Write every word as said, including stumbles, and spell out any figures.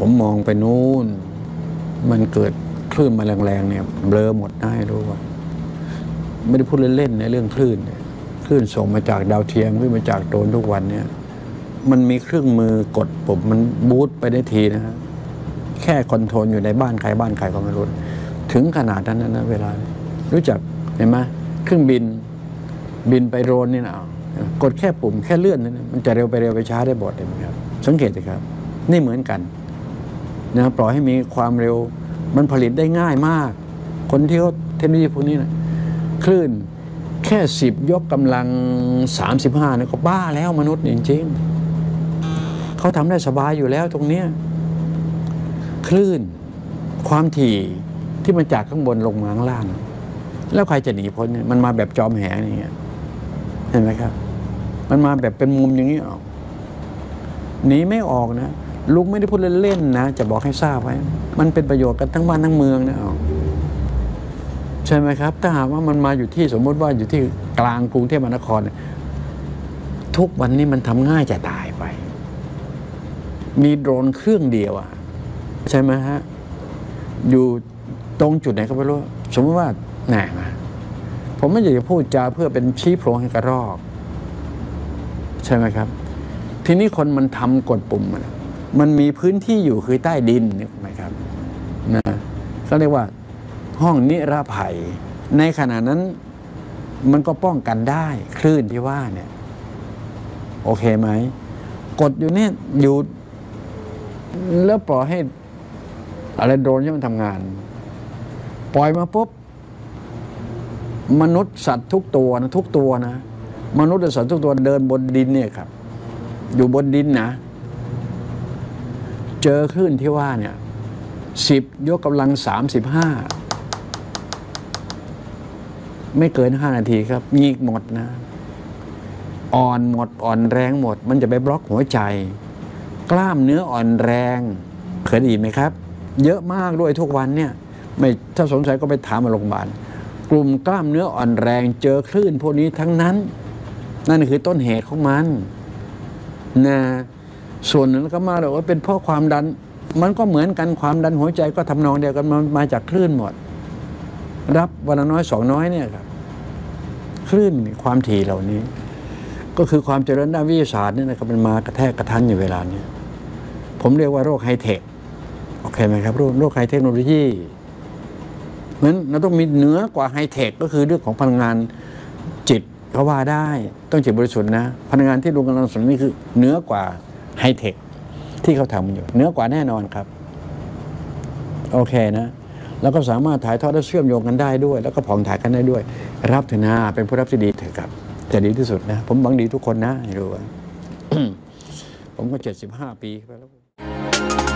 ผมมองไปนู้นมันเกิดคลื่นมาแรงๆเนี่ยเบลอหมดได้รู้ว่าไม่ได้พูดเล่นๆในเรื่องคลื่นคลื่นส่งมาจากดาวเทียมขึ้นมาจากโดรนทุกวันเนี่ยมันมีเครื่องมือกดปุ่มมันบูตไปได้ทีนะฮะแค่คอนโทรลอยู่ในบ้านใครบ้านใครก็ไม่รู้ถึงขนาดนั้นนะเวลารู้จักเห็นไหมเครื่องบินบินไปโดรนนี่นะกดแค่ปุ่มแค่เลื่อนนั่นมันจะเร็วไปเร็วไปช้าได้หมดเลยครับสังเกตสิครับนี่เหมือนกันนะปล่อยให้มีความเร็วมันผลิตได้ง่ายมากคนที่เขาเทคโนโลยีพวกนี้นะคลื่นแค่สิบยกกำลังสามสิบห้าเนี่ยก็บ้าแล้วมนุษย์จริงๆเขาทำได้สบายอยู่แล้วตรงเนี้ยคลื่นความถี่ที่มันจากข้างบนลงมาข้างล่างแล้วใครจะหนีพ้นเนี่ยมันมาแบบจอมแหนี่เห็นไหมครับมันมาแบบเป็นมุมอย่างนี้ออกหนีไม่ออกนะลุงไม่ได้พูดเล่นๆนะจะบอกให้ทราบไว้มันเป็นประโยชน์กันทั้งบ้านทั้งเมืองนะใช่ไหมครับถ้าหากว่ามันมาอยู่ที่สมมติว่าอยู่ที่กลางกรุงเทพมหานครทุกวันนี้มันทำง่ายจะตายไปมีโดรนเครื่องเดียวอะใช่ไหมฮะอยู่ตรงจุดไหนก็ไม่รู้สมมติว่าแหน่มาผมไม่อยากจะพูดจาเพื่อเป็นชี้โพรงให้กระรอกใช่ไหมครับทีนี้คนมันทำกดปุ่มมันมันมีพื้นที่อยู่คือใต้ดินนี่ไหมครับนะเขาเรียกว่าห้องนิรภัยในขณะนั้นมันก็ป้องกันได้คลื่นที่ว่าเนี่ยโอเคไหมกดอยู่เนี่ยอยู่แล้วปล่อยให้อะไรโดรนที่มันทำงานปล่อยมาปุ๊บมนุษย์สัตว์ทุกตัวนะทุกตัวนะมนุษย์และสัตว์ทุกตัวเดินบนดินเนี่ยครับอยู่บนดินนะเจอคลื่นที่ว่าเนี่ยสิบยกกำลังสามสิบห้าไม่เกินห้านาทีครับงีกหมดนะอ่อนหมดอ่อนแรงหมดมันจะไปบล็อกหัวใจกล้ามเนื้ออ่อนแรงเคยได้ยินไหมครับเยอะมากด้วยทุกวันเนี่ยไม่ถ้าสงสัยก็ไปถามมาโรงพยาบาลกลุ่มกล้ามเนื้ออ่อนแรงเจอคลื่นพวกนี้ทั้งนั้นนั่นคือต้นเหตุของมันนะส่วนหนึ่งก็มาเลยว่าเป็นเพราะความดันมันก็เหมือนกันความดันหัวใจก็ทำนองเดียวกันมันมาจากคลื่นหมดรับวันละน้อยสองน้อยเนี่ยครับคลื่นความถี่เหล่านี้ก็คือความเจริญด้านวิทยาศาสตร์นี่นะครับมันมากระแทกกระทันอยู่เวลานี้ผมเรียกว่าโรคไฮเทคโอเคไหมครับโรคโรคไฮเทคโนโลยีเพราะฉะนั้นเราต้องมีเหนือกว่าไฮเทคก็คือเรื่องของพลังงานจิตเขาว่าได้ต้องจิตบริสุทธิ์นะพลังงานที่ลุงกำลังสนนี่คือเหนือกว่าไฮเทคที่เขาทำอยู่เหนือกว่าแน่นอนครับโอเคนะแล้วก็สามารถถ่ายทอดและเชื่อมโยงกันได้ด้วยแล้วก็ผ่องถ่ายกันได้ด้วยรับเถอะนะเป็นผู้รับที่ดีเถอะครับจะดีที่สุดนะผมหวังดีทุกคนนะให้รู้ว่า ผมก็เจ็ดสิบห้าปีไปแล้ว